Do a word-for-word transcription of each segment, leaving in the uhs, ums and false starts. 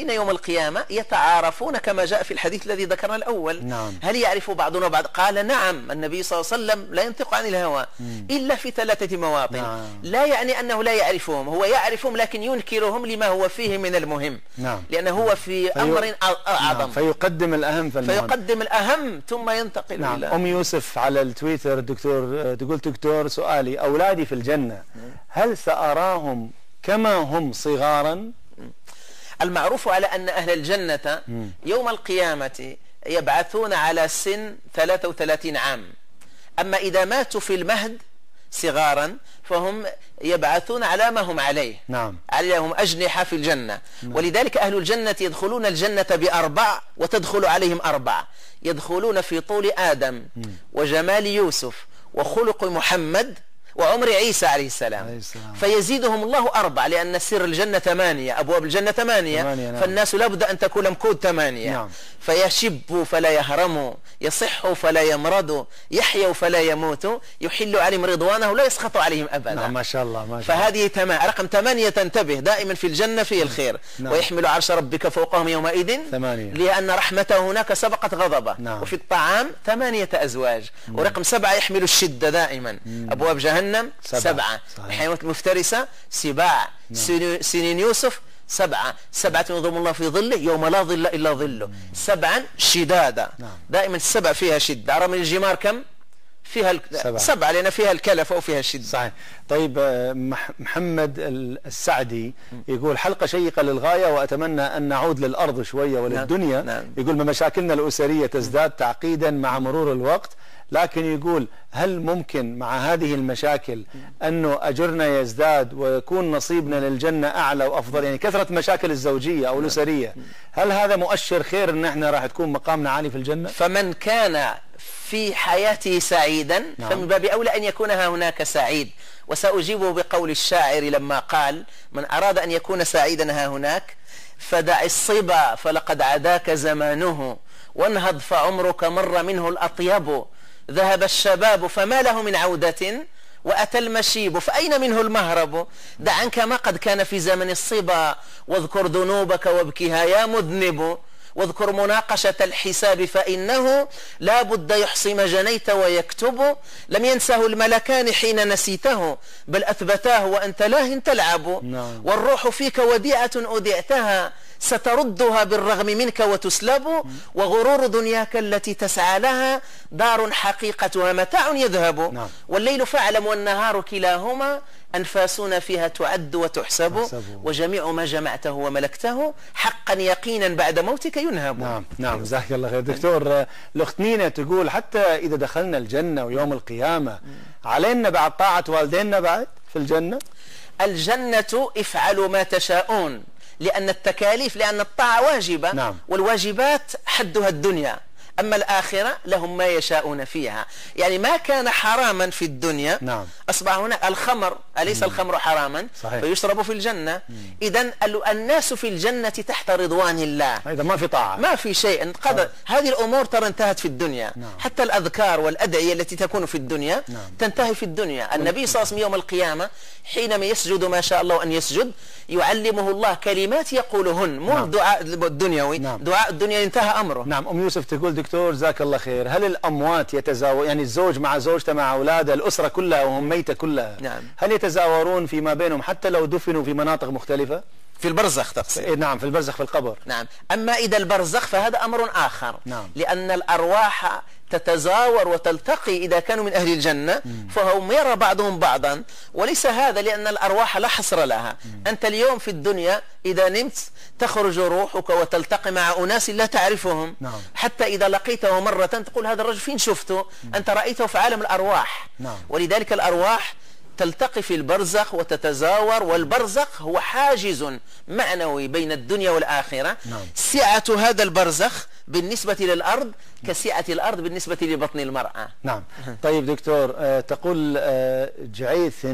يوم القيامة يتعارفون كما جاء في الحديث الذي ذكرنا الأول. نعم. هل يعرف بعضنا بعض؟ قال نعم، النبي صلى الله عليه وسلم لا ينطق عن الهوى مم. إلا في ثلاثة مواطن. نعم. لا يعني أنه لا يعرفهم، هو يعرفهم لكن ينكرهم لما هو فيه من المهم. نعم. لأنه هو في في... أمر أعظم. نعم. فيقدم الأهم فالمهم. فيقدم الأهم ثم ينتقل. نعم. إلى أم يوسف على التويتر دكتور تقول دكتور سؤالي أولادي في الجنة هل سأراهم كما هم صغارا؟ المعروف على أن أهل الجنة يوم القيامة يبعثون على سن ثلاثة وثلاثين عام، أما إذا ماتوا في المهد صغارا فهم يبعثون على ما هم عليه. نعم. عليهم أجنحة في الجنة. نعم. ولذلك أهل الجنة يدخلون الجنة بأربع وتدخل عليهم أربع، يدخلون في طول آدم م. وجمال يوسف وخلق محمد وعمر عيسى عليه السلام. عليه السلام. فيزيدهم الله أربع، لأن سر الجنة ثمانية، أبواب الجنة ثمانية, ثمانية نعم. فالناس لابد أن تكون مكود ثمانية. نعم. فيشبوا فلا يهرموا، يصحوا فلا يمرضوا، يحيوا فلا يموتوا، يحل عليهم رضوانه لا يسخط عليهم أبدا. نعم. ما شاء الله ما شاء الله. فهذه تمام. رقم ثمانية تنتبه دائما في الجنة فيه الخير. نعم. ويحمل عرش ربك فوقهم يومئذ ثمانية، لأن رحمته هناك سبقت غضبه. نعم. وفي الطعام ثمانية أزواج. نعم. ورقم سبعة يحمل الشدة دائما. مم. أبواب جهنم سبعة, سبعة. الحيوانات المفترسة سباع. نعم. سنين يوسف سبعة، سبعة ينظم الله في ظله يوم لا ظل إلا ظله. سبعا شدادا. نعم. دائما السبع فيها شدة. أرى من الجمار كم؟ فيها سبعة. سبعة لأن فيها الكلف أو فيها الشدة. صحيح. طيب محمد السعدي يقول حلقة شيقة للغاية وأتمنى أن نعود للأرض شوية وللدنيا. نعم. نعم. يقول مشاكلنا الأسرية تزداد تعقيدا مع مرور الوقت، لكن يقول هل ممكن مع هذه المشاكل أنه أجرنا يزداد ويكون نصيبنا للجنة أعلى وأفضل؟ يعني كثرة مشاكل الزوجية أو الأسرية هل هذا مؤشر خير أن احنا راح تكون مقامنا عالي في الجنة؟ فمن كان في حياته سعيدا نعم. فمن باب أولى أن يكون هناك سعيد. وسأجيبه بقول الشاعر لما قال من أراد أن يكون سعيدا ها هناك فدع الصبا فلقد عداك زمانه، وانهض فعمرك مر منه الأطيب، ذهب الشباب فما له من عودة، وأتى المشيب فأين منه المهرب. دع عنك ما قد كان في زمن الصبا، واذكر ذنوبك وابكها يا مذنب، واذكر مناقشة الحساب فإنه لا بد يحصي ما جنيت ويكتب. لم ينسه الملكان حين نسيته، بل أثبتاه وأنت لاه تلعب. نعم. والروح فيك وديعة أودعتها، ستردها بالرغم منك وتسلب. وغرور دنياك التي تسعى لها دار حقيقتها متاع يذهب. نعم. والليل فاعلم والنهار كلاهما أنفاسنا فيها تعد وتحسب. أحسبه. وجميع ما جمعته وملكته حقا يقينا بعد موتك ينهب. نعم نعم جزاك الله خير. دكتور الأخت نينا تقول حتى إذا دخلنا الجنة ويوم القيامة علينا بعد طاعة والدينا بعد في الجنة؟ الجنة افعلوا ما تشاءون، لأن التكاليف لأن الطاعة واجبة. نعم. والواجبات حدها الدنيا، أما الآخرة لهم ما يشاءون فيها. يعني ما كان حراما في الدنيا نعم. أصبح هنا الخمر، أليس مم. الخمر حراما؟ صحيح. فيشرب في الجنة. إذن الناس في الجنة تحت رضوان الله. إذا ما في طاعة ما في شيء قدر. هذه الأمور ترى انتهت في الدنيا. نعم. حتى الأذكار والأدعية التي تكون في الدنيا نعم. تنتهي في الدنيا. النبي صلى الله عليه وسلم يوم القيامة حينما يسجد ما شاء الله أن يسجد يعلمه الله كلمات يقولهن، مو نعم. دعاء الدنيوي. نعم. دعاء الدنيا انتهى أمره. نعم. أم يوسف تقول دكتور جزاك الله خير هل الأموات يتزاور، يعني الزوج مع زوجته مع أولاده الأسرة كلها وهم ميتة كلها نعم. هل يتزاورون فيما بينهم حتى لو دفنوا في مناطق مختلفة؟ في البرزخ تقصد؟ نعم في البرزخ في القبر. نعم. أما إذا البرزخ فهذا أمر آخر. نعم. لأن الأرواح تتزاور وتلتقي إذا كانوا من أهل الجنة. مم. فهم يرى بعضهم بعضا، وليس هذا لأن الأرواح لا حصر لها. مم. أنت اليوم في الدنيا إذا نمت تخرج روحك وتلتقي مع أناس لا تعرفهم. نعم. حتى إذا لقيته مرة تقول هذا الرجل فين شفته؟ مم. أنت رأيته في عالم الأرواح. نعم. ولذلك الأرواح تلتقي في البرزخ وتتزاور، والبرزخ هو حاجز معنوي بين الدنيا والآخرة. نعم. سعة هذا البرزخ بالنسبة للأرض كسعة الأرض بالنسبة لبطن المرأة. نعم. طيب دكتور آه تقول آه جعيث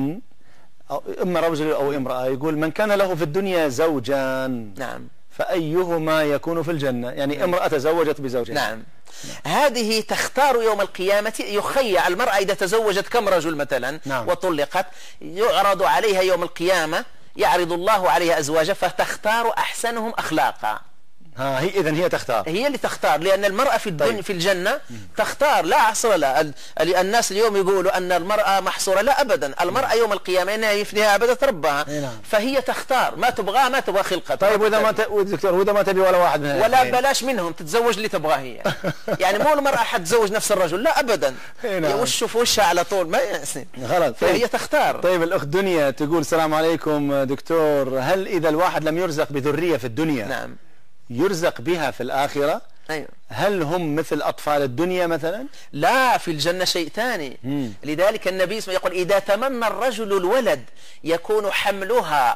إما رجل أو امرأة يقول من كان له في الدنيا زوجان نعم فأيهما يكون في الجنة؟ يعني نعم. امرأة تزوجت بزوجها. نعم. نعم. هذه تختار يوم القيامة، يخيع المرأة إذا تزوجت كم رجل مثلا. نعم. وطلقت يعرض عليها يوم القيامة يعرض الله عليها أزواجها فتختار أحسنهم أخلاقا. ها هي إذن هي تختار، هي اللي تختار، لأن المرأة في الدنيا طيب. في الجنة تختار لا حصر لها. الناس اليوم يقولوا أن المرأة محصورة، لا أبدا، المرأة يوم القيامة إنها يفنيها عبدة ربها، فهي تختار ما تبغاه، ما تبغى خلقة. طيب وإذا ما ت... دكتور وإذا ما تبي ولا واحد منها ولا بلاش منهم، تتزوج اللي تبغاه هي. يعني مو المرأة حتزوج نفس الرجل، لا أبدا، هي وشه في وشها على طول ما يحسن، غلط. فهي تختار. طيب الأخت دنيا تقول السلام عليكم دكتور، هل إذا الواحد لم يرزق بذرية في الدنيا نعم يرزق بها في الآخرة؟ أيوة. هل هم مثل أطفال الدنيا مثلا؟ لا، في الجنة شيء ثاني. مم. لذلك النبي يقول إذا تمنى الرجل الولد يكون حملها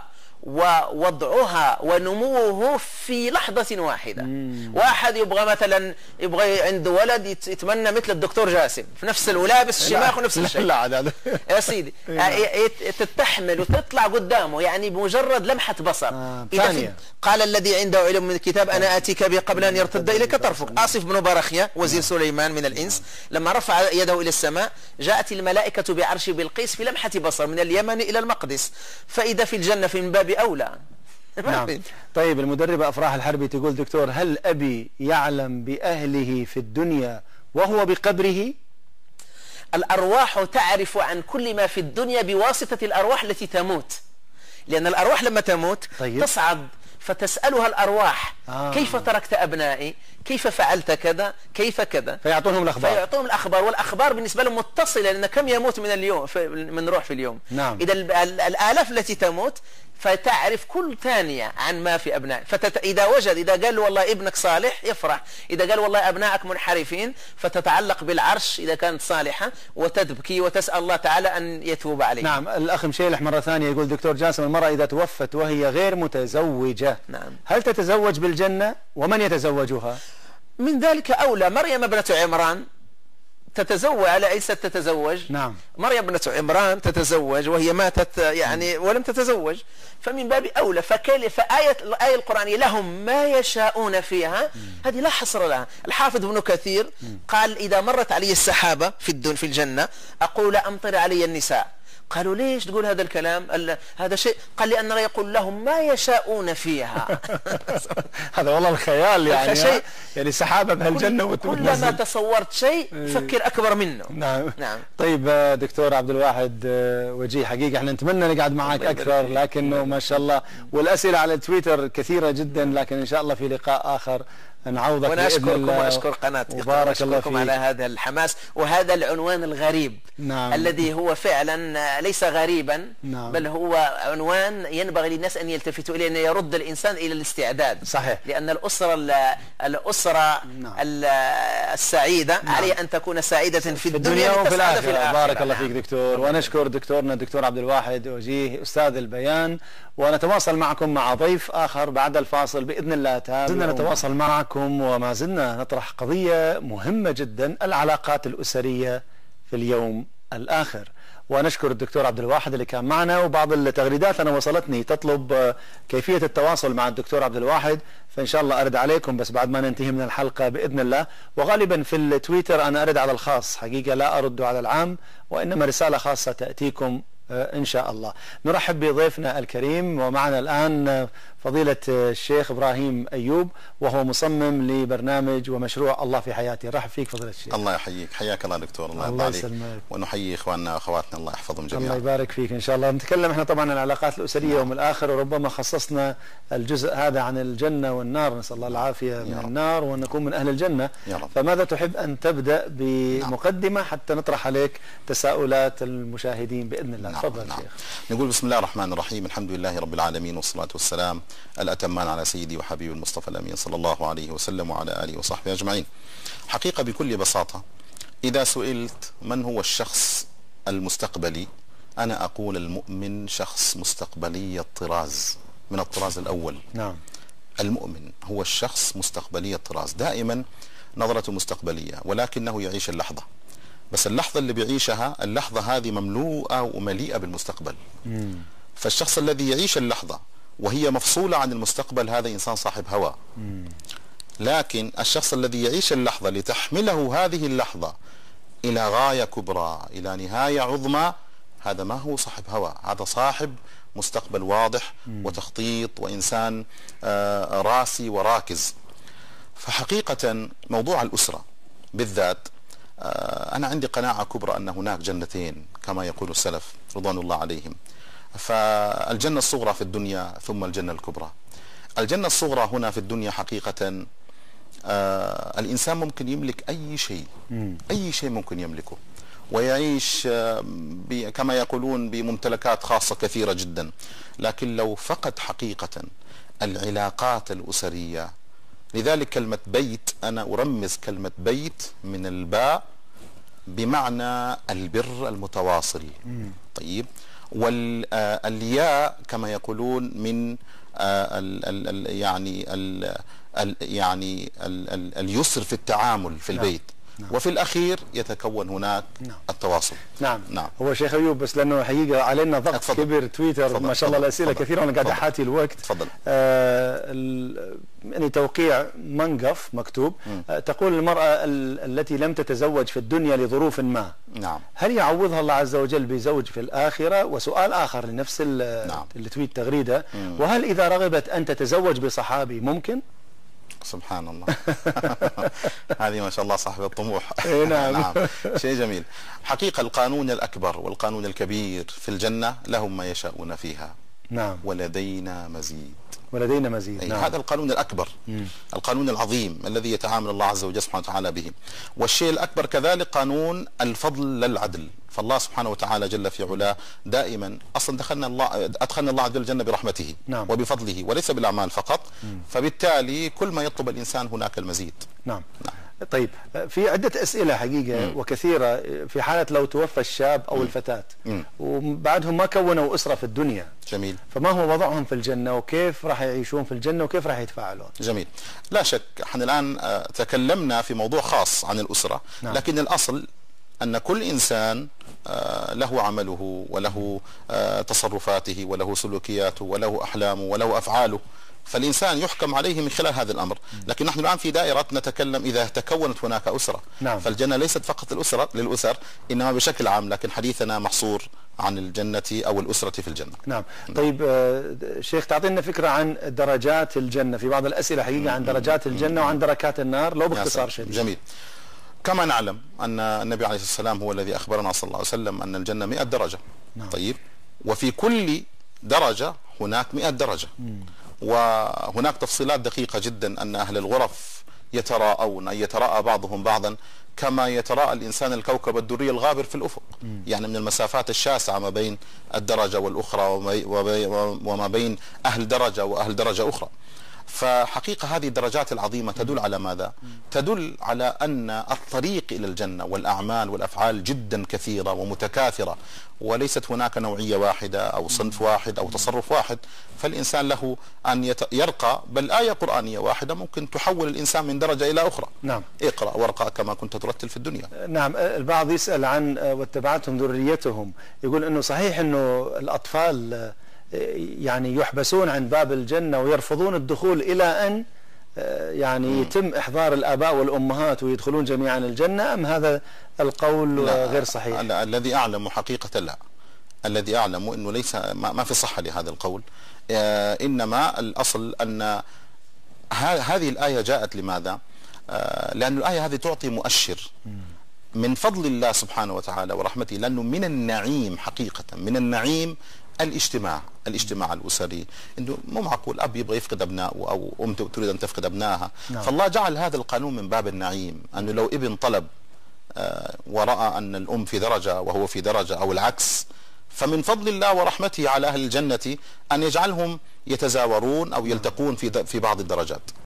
ووضعها ونموه في لحظة واحدة. مم. واحد يبغى مثلا يبغى عنده ولد يتمنى مثل الدكتور جاسم في نفس الولابس الشماخ ونفس الشيء. لا لا يا سيدي تتحمل وتطلع قدامه يعني بمجرد لمحة بصر. آه. ثانية. قال الذي عنده علم من الكتاب أنا آتيك به قبل أن يرتد إليك طرفك. آصف بن برخية وزير سليمان من الإنس لما رفع يده إلى السماء جاءت الملائكة بعرش بلقيس في لمحة بصر من اليمن إلى المقدس، فإذا في الجنة في من باب أولى. نعم. طيب المدربة أفراح الحربي تقول دكتور هل أبي يعلم بأهله في الدنيا وهو بقبره؟ الأرواح تعرف عن كل ما في الدنيا بواسطة الأرواح التي تموت، لأن الأرواح لما تموت طيب. تصعد فتسألها الأرواح آه. كيف تركت أبنائي، كيف فعلت كذا، كيف كذا، فيعطونهم الأخبار فيعطونهم الأخبار والأخبار بالنسبة لهم متصلة، لأن كم يموت من اليوم من روح في اليوم. نعم. إذا الآلاف التي تموت فتعرف كل ثانية عن ما في أبنائك، فتت... إذا وجد إذا قال والله ابنك صالح يفرح، إذا قال والله أبنائك منحرفين فتتعلق بالعرش إذا كانت صالحة وتبكي وتسأل الله تعالى أن يتوب عليه. نعم. الأخ مشيلح مرة ثانية يقول دكتور جاسم المرأة إذا توفت وهي غير متزوجة نعم. هل تتزوج بالجنة ومن يتزوجها؟ من ذلك أولى مريم ابنة عمران تتزوج على عيسى تتزوج. نعم. مريم ابنة عمران تتزوج وهي ماتت يعني ولم تتزوج، فمن باب أولى. فكيف آية الآية القرآنية لهم ما يشاءون فيها هذه لا حصر لها. الحافظ ابن كثير قال إذا مرت علي السحابة في الدن في الجنة أقول أمطر علي النساء. قالوا ليش تقول هذا الكلام؟ هذا شيء قال لأن الله يقول لهم ما يشاءون فيها. هذا والله الخيال يعني شيء يعني سحابة بهالجنة كلما تصورت شيء فكر أكبر منه. نعم. نعم. طيب دكتور عبد الواحد وجيه حقيقة احنا نتمنى نقعد معك أكثر لكنه ما شاء الله والأسئلة على تويتر كثيرة جدا، لكن إن شاء الله في لقاء آخر نعوضك. وانا اشكركم واشكر قناتكم وبارك الله فيك على هذا الحماس وهذا العنوان الغريب. نعم. الذي هو فعلا ليس غريبا. نعم. بل هو عنوان ينبغي للناس ان يلتفتوا اليه، ان يرد الانسان الى الاستعداد. صحيح. لان الاسره الاسره نعم. السعيده نعم. عليها ان تكون سعيده في, في الدنيا, الدنيا وفي الآخرة. الآخرة. بارك الله فيك دكتور، ونشكر دكتورنا الدكتور عبد الواحد وجيه استاذ البيان، ونتواصل معكم مع ضيف آخر بعد الفاصل بإذن الله تعالى. زلنا نتواصل معكم وما زلنا نطرح قضية مهمة جدا، العلاقات الأسرية في اليوم الآخر. ونشكر الدكتور عبد الواحد اللي كان معنا، وبعض التغريدات أنا وصلتني تطلب كيفية التواصل مع الدكتور عبد الواحد، فإن شاء الله أرد عليكم بس بعد ما ننتهي من الحلقة بإذن الله. وغالبا في التويتر أنا أرد على الخاص، حقيقة لا أرد على العام، وإنما رسالة خاصة تأتيكم إن شاء الله. نرحب بضيفنا الكريم، ومعنا الآن فضيلة الشيخ إبراهيم أيوب، وهو مصمم لبرنامج ومشروع الله في حياتي. رحب فيك فضيلة الشيخ. الله يحييك، حياك الله دكتور. الله, الله يسلمك. ونحيي إخواننا وأخواتنا الله يحفظهم جميعا. الله يبارك فيك إن شاء الله. نتكلم احنا طبعا عن العلاقات الأسرية يوم الآخر، وربما خصصنا الجزء هذا عن الجنة والنار، نسأل الله العافية من النار ونكون من أهل الجنة. فماذا تحب أن تبدأ بمقدمة حتى نطرح عليك تساؤلات المشاهدين بإذن الله؟ تفضل نعم. شيخ. نقول بسم الله الرحمن الرحيم، الحمد لله رب العالمين، والصلاة والسلام الأتمان على سيدي وحبيبي المصطفى الأمين صلى الله عليه وسلم وعلى آله وصحبه أجمعين. حقيقة بكل بساطة إذا سئلت من هو الشخص المستقبلي، أنا أقول المؤمن شخص مستقبلي الطراز من الطراز الأول. نعم. المؤمن هو الشخص مستقبلي الطراز، دائما نظرته مستقبلية، ولكنه يعيش اللحظة. بس اللحظة اللي بيعيشها اللحظة هذه مملوءة ومليئة بالمستقبل. مم. فالشخص الذي يعيش اللحظة وهي مفصولة عن المستقبل هذا إنسان صاحب هوى. مم. لكن الشخص الذي يعيش اللحظة لتحمله هذه اللحظة إلى غاية كبرى، إلى نهاية عظمى، هذا ما هو صاحب هوى، هذا صاحب مستقبل واضح وتخطيط وإنسان راسي وراكز. فحقيقة موضوع الأسرة بالذات أنا عندي قناعة كبرى أن هناك جنتين كما يقول السلف رضوان الله عليهم. فالجنة الصغرى في الدنيا ثم الجنة الكبرى. الجنة الصغرى هنا في الدنيا حقيقة آه الإنسان ممكن يملك أي شيء، أي شيء ممكن يملكه ويعيش آه كما يقولون بممتلكات خاصة كثيرة جدا، لكن لو فقد حقيقة العلاقات الأسرية. لذلك كلمة بيت أنا أرمز كلمة بيت من الباء بمعنى البر المتواصل. طيب، والياء كما يقولون من ال ال يعني ال ال يعني ال ال اليسر في التعامل في البيت. نعم. وفي الأخير يتكون هناك نعم. التواصل. نعم. نعم هو شيخ أيوب، بس لأنه حقيقة علينا ضغط أتفضل. كبير تويتر فضل. ما شاء الله الأسئلة كثيرة وأنا قاعد أحاتي الوقت. تفضل. آه يعني توقيع منقف مكتوب آه تقول المرأة التي لم تتزوج في الدنيا لظروف ما، نعم، هل يعوضها الله عز وجل بزوج في الآخرة؟ وسؤال آخر لنفس نعم. التويت تغريدة، مم. وهل إذا رغبت أن تتزوج بصحابي ممكن؟ سبحان الله. هذه ما شاء الله صاحب الطموح. نعم. نعم شيء جميل. حقيقة القانون الأكبر والقانون الكبير في الجنة لهم ما يشاءون فيها. نعم. ولدينا مزيد. ولدينا مزيد. نعم. هذا القانون الأكبر، مم. القانون العظيم الذي يتعامل الله عز وجل سبحانه وتعالى به. والشيء الأكبر كذلك قانون الفضل للعدل. فالله سبحانه وتعالى جل في علاه دائما أصلا دخلنا الله أدخلنا الله عز وجل الجنة برحمته. نعم. وبفضله وليس بالأعمال فقط. مم. فبالتالي كل ما يطلب الإنسان هناك المزيد. نعم. نعم. طيب، في عدة أسئلة حقيقة مم. وكثيرة في حالة لو توفى الشاب أو مم. الفتاة مم. وبعدهم ما كونوا أسرة في الدنيا. جميل. فما هو وضعهم في الجنة وكيف راح يعيشون في الجنة وكيف راح يتفاعلون؟ جميل. لا شك احنا الآن تكلمنا في موضوع خاص عن الأسرة. نعم. لكن الأصل أن كل إنسان له عمله وله تصرفاته وله سلوكياته وله أحلامه وله أفعاله، فالإنسان يحكم عليه من خلال هذا الأمر. لكن نحن الآن في دائرة نتكلم إذا تكونت هناك أسرة. نعم. فالجنة ليست فقط الأسرة للأسر إنما بشكل عام، لكن حديثنا محصور عن الجنة أو الأسرة في الجنة. نعم. طيب آه شيخ، تعطينا فكرة عن درجات الجنة. في بعض الأسئلة حقيقة عن درجات الجنة وعن دركات النار، لو باختصار شديد. جميل. كما نعلم أن النبي عليه الصلاة والسلام هو الذي أخبرنا صلى الله عليه وسلم أن الجنة مئة درجة. نعم. طيب، وفي كل درجة هناك مئة درجة. مم. وهناك تفصيلات دقيقة جدا أن أهل الغرف يتراءون، يتراءى بعضهم بعضا كما يتراءى الإنسان الكوكب الدري الغابر في الأفق. مم. يعني من المسافات الشاسعة ما بين الدرجة والأخرى وما بين أهل درجة وأهل درجة أخرى. فحقيقة هذه الدرجات العظيمة تدل على ماذا؟ تدل على أن الطريق إلى الجنة والأعمال والأفعال جدا كثيرة ومتكاثرة، وليست هناك نوعية واحدة أو صنف واحد أو تصرف واحد. فالإنسان له أن يرقى، بل آية قرآنية واحدة ممكن تحول الإنسان من درجة إلى أخرى. نعم. اقرأ وارقى كما كنت ترتل في الدنيا. نعم. البعض يسأل عن واتبعتهم ذريتهم، يقول أنه صحيح أنه الأطفال يعني يحبسون عن باب الجنة ويرفضون الدخول إلى أن يعني يتم إحضار الآباء والأمهات ويدخلون جميعا الجنة، أم هذا القول غير صحيح؟ لا، الذي أعلم حقيقة لا، الذي أعلم أنه ليس ما في صحة لهذا القول. إنما الأصل أن هذه الآية جاءت لماذا؟ لأن الآية هذه تعطي مؤشر من فضل الله سبحانه وتعالى ورحمته، لأنه من النعيم حقيقة، من النعيم الاجتماع الاجتماع الأسري. إنه مو معقول أب يبغى يفقد أبنائه أو أم تريد أن تفقد أبنائها. نعم. فالله جعل هذا القانون من باب النعيم، أنه لو ابن طلب آه ورأى أن الأم في درجة وهو في درجة أو العكس، فمن فضل الله ورحمته على أهل الجنة أن يجعلهم يتزاورون أو يلتقون في في بعض الدرجات.